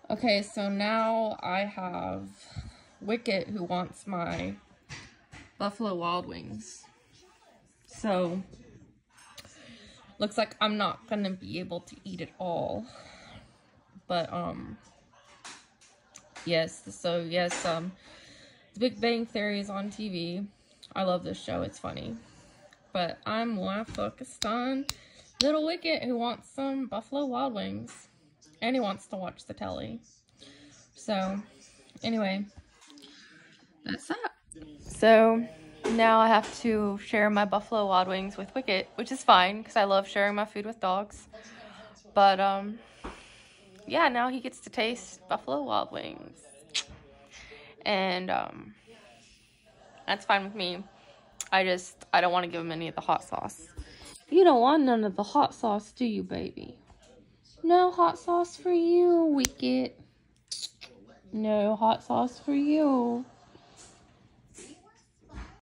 Okay, so now I have Wicket who wants my Buffalo Wild Wings. So, looks like I'm not gonna be able to eat it all. But, yes, The Big Bang Theory is on TV. I love this show, it's funny. But I'm more focused on little Wicket who wants some Buffalo Wild Wings. And he wants to watch the telly. So, anyway, that's that. So, now I have to share my Buffalo Wild Wings with Wicket, which is fine, because I love sharing my food with dogs. But, yeah, now he gets to taste Buffalo Wild Wings. And, that's fine with me. I don't want to give him any of the hot sauce. You don't want none of the hot sauce, do you, baby? No hot sauce for you, Wicket. No hot sauce for you.